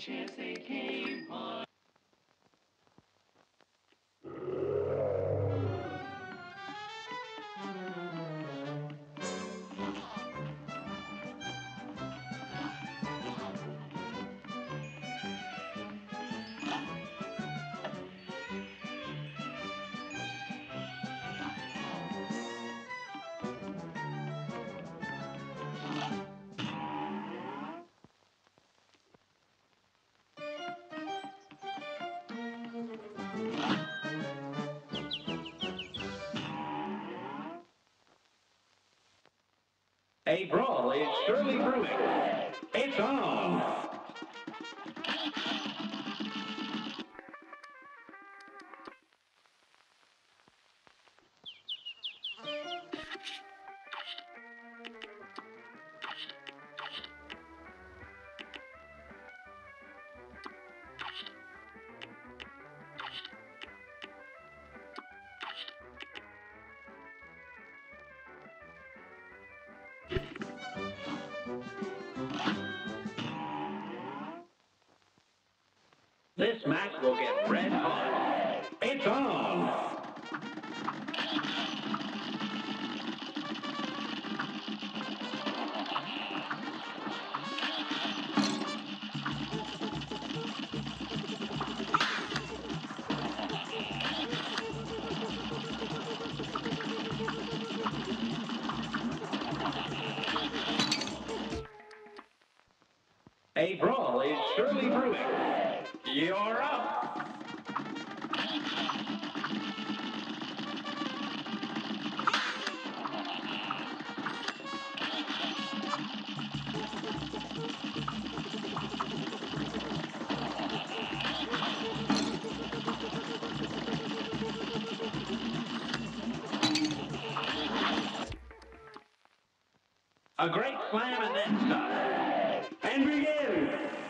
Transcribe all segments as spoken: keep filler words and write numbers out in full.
chance they came on. A brawl is surely brewing. It's on. This match will get red hot. It's on. A brawl is surely brewing. You're up. A great slam and then stop. And begin.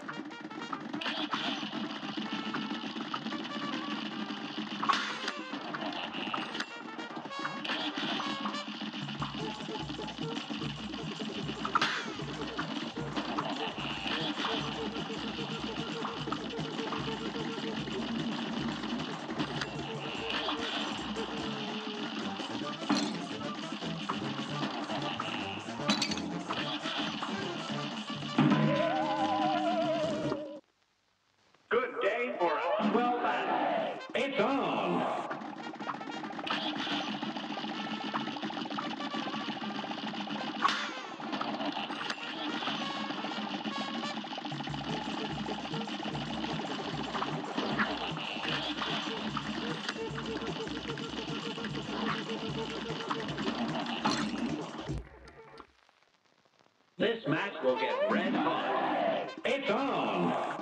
Good day for a swell battle. It's on. This match will get red hot. It's on.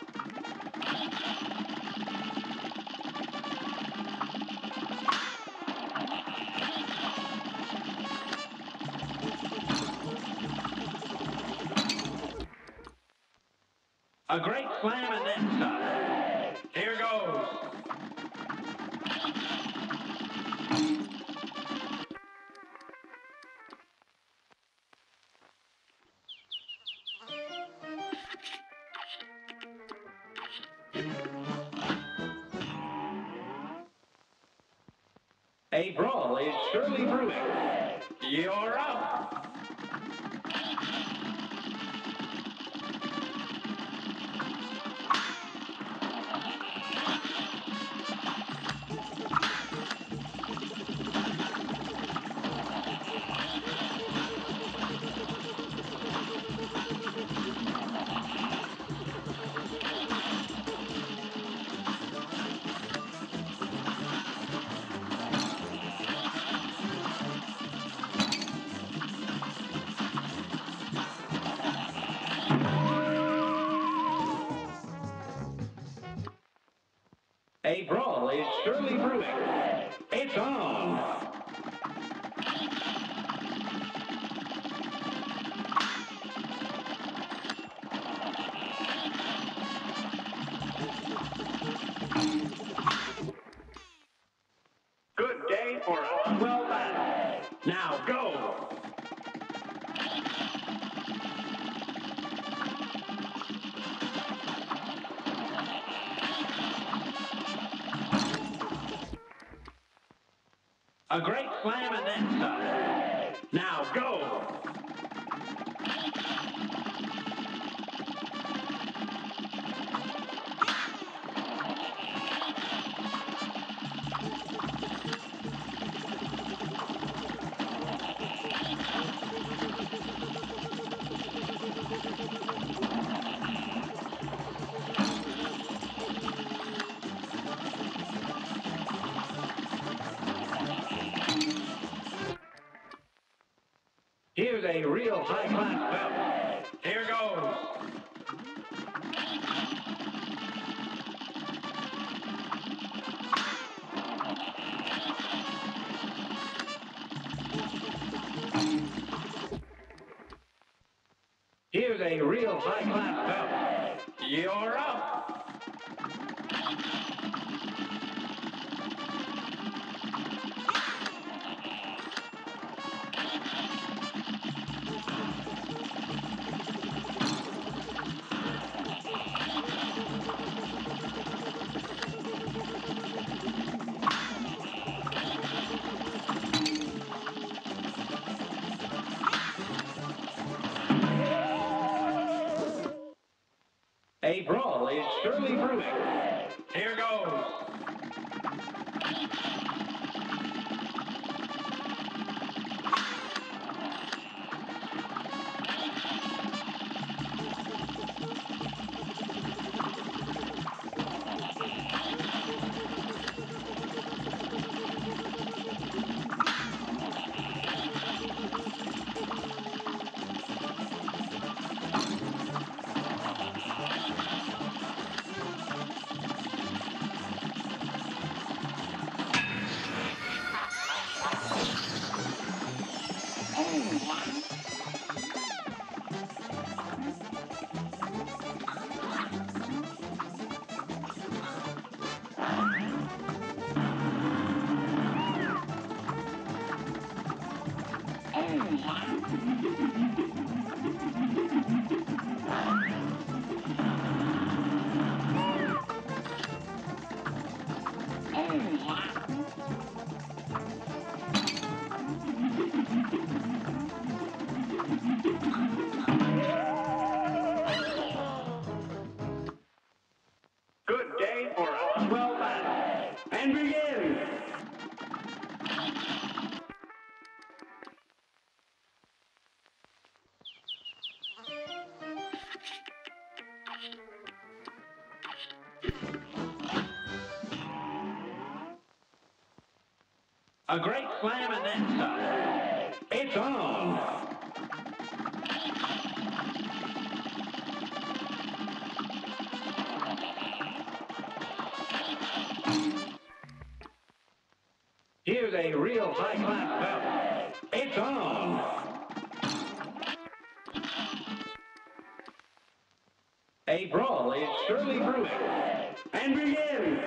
A great slam and then stop. Here goes. A brawl is surely brewing. You're up. A brawl is surely brewing. It's on. Good day for a swell battle. Now go. A great slam and then some. Now go. Here's a real high-class belt. Here goes. Here's a real high-class belt. You're up. A brawl is surely brewing. Here goes. Good day for a swell battle. And begin. A great slam and then some. It's on. Here's a real high-class belt. It's on. A brawl is surely brewing. And begin.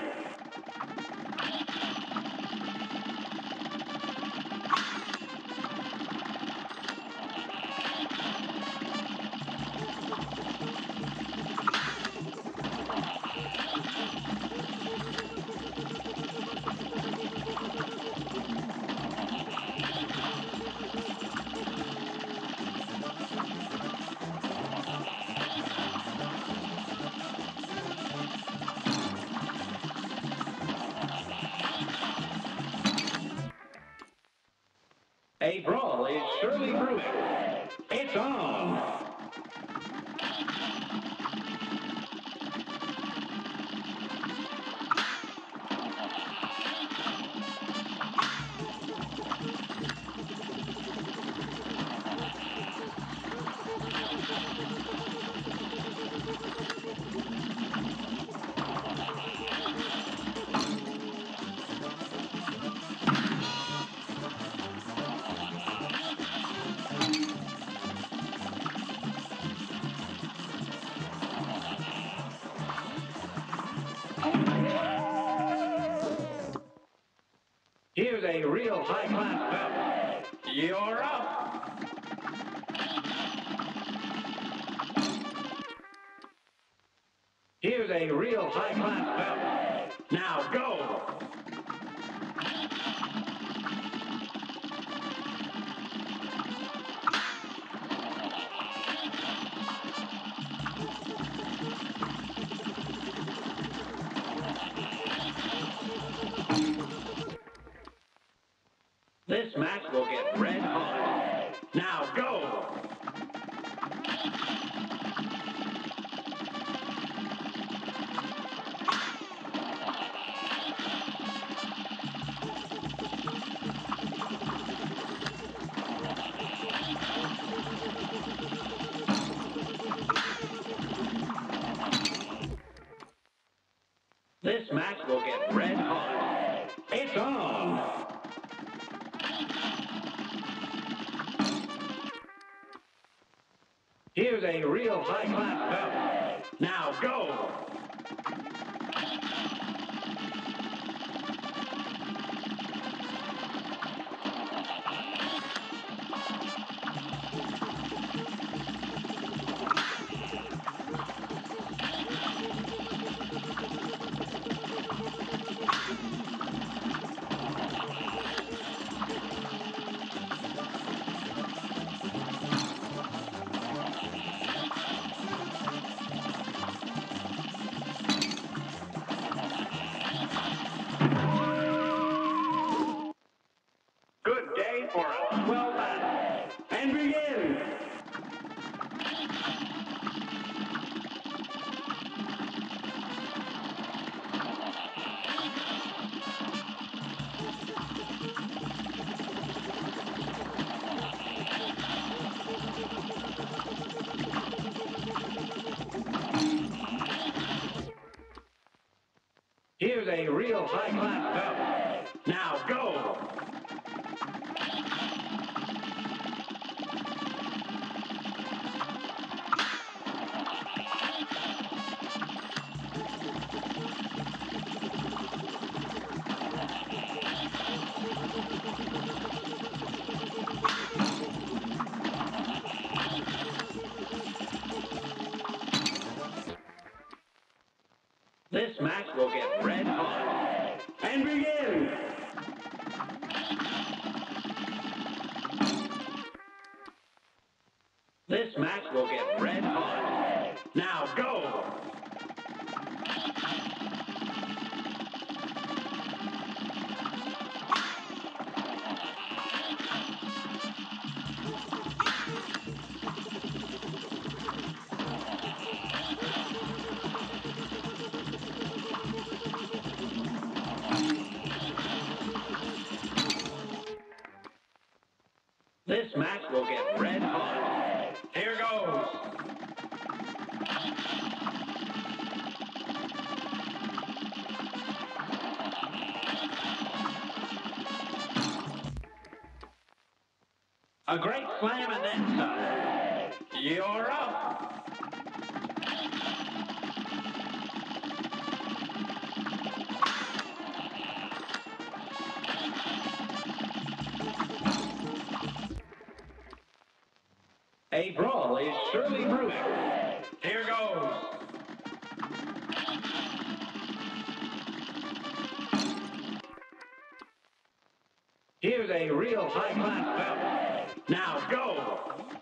A brawl is surely brewing. It's on. Here's a real high-class belt. You're up. Here's a real high-class belt. Now go. This match will get red hot. Now go! This match will get red hot. It's on! Here's a real high-class belt. Now go! Good day for a swell battle. And begin! Here's a real high-class belt. Now go! This match will get red hot. And begin! This match will get red hot. Now go! This match will get red hot. Here goes. A great slam and then some. You're up. A brawl is surely brewing. Here goes. Here's a real high-class belt. Now go!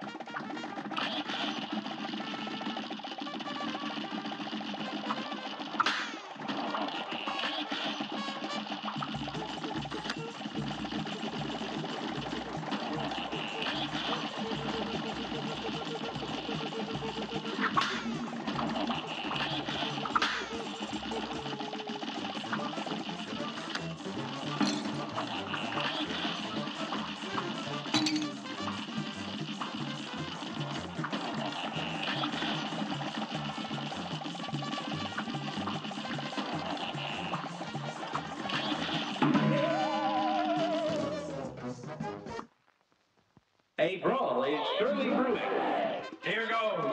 A brawl is surely brewing. Here goes.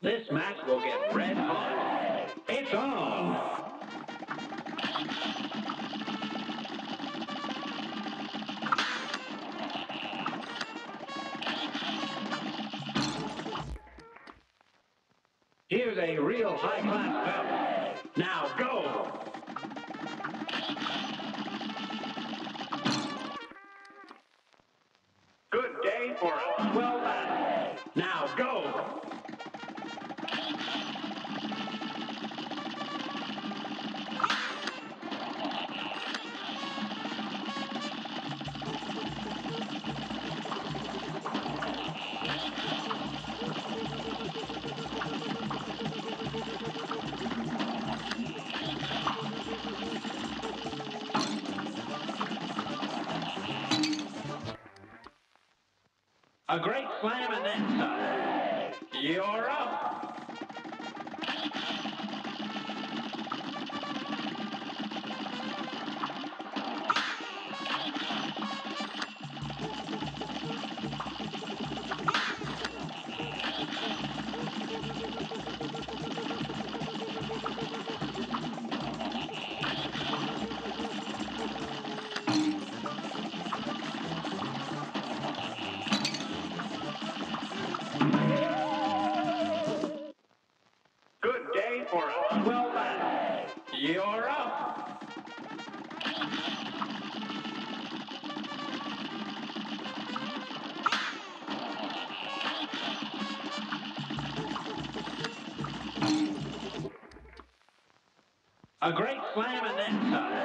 This match will get red hot. It's on. Here's a real high-class belt. Now go. Good day for a swell battle. Now go. A great slam and then some. You're up. Good day for a swell battle. You're up. A great slam and then some.